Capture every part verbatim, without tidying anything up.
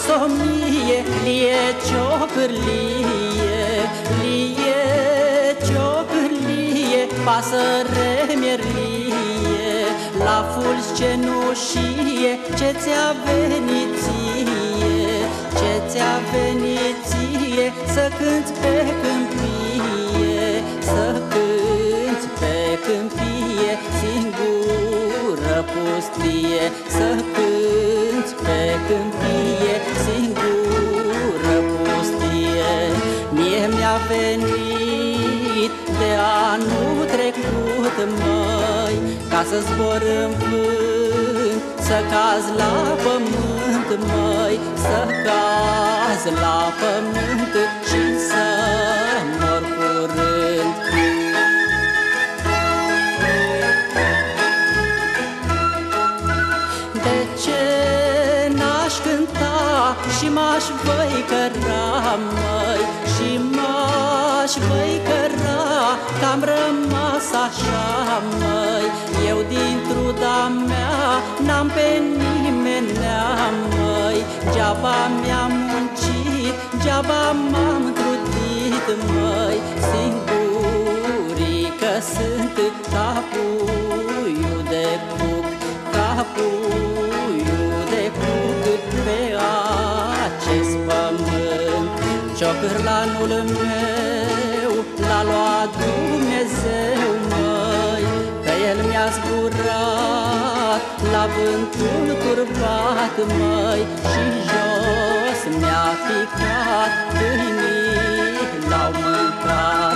somnie, lie ciocârlie, lie ciocârlie, pasăre mierlie, la fulgi cenușie, ce ți-a venit ție, ce ți-a venit ție, să cânți pe câmpie, să cânți pe câmpie, singură pustie, să cânți pe câmpie, singură pustie. Mie mi-a venit de anul trecut, măi, ca să zbor în vânt, să caz la pământ, măi, să caz la pământ și să mor curând. De ce n-aș cânta și m-aș văicăra, măi, și m-aș văicăra, că-am rămas așa, măi, eu din truda mea n-am pe nimenea, măi, geaba mi-am muncit, geaba m-am trudit, măi, singurică sunt ca puiul de cuc, ca puiul de cuc pe acest pământ. Ciocârlanul meu l-a luat Dumnezeu, măi, că el mi-a zburat la vântul curbat, măi, și jos mi-a picat, câinii l-au mâncat.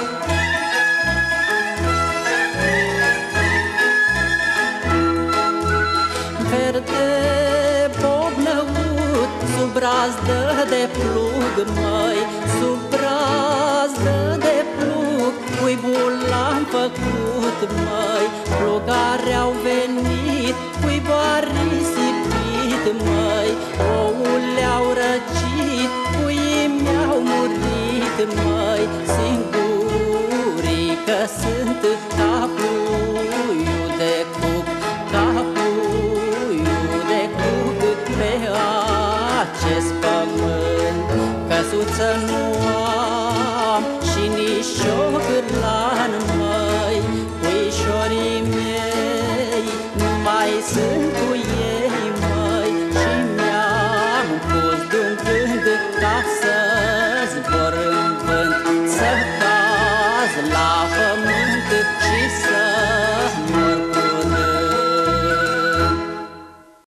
Verde bobnăut, sub brazdă de plug, măi, sub brazdă de plug, cuibul l-am făcut, măi, plugare au venit, cuibul a risipit, măi, oul le-au răcit, puii mi-au murit, măi, singurică sunt ca puiul de cuc, ca puiul de cuc pe acest pământ. Căsuță nu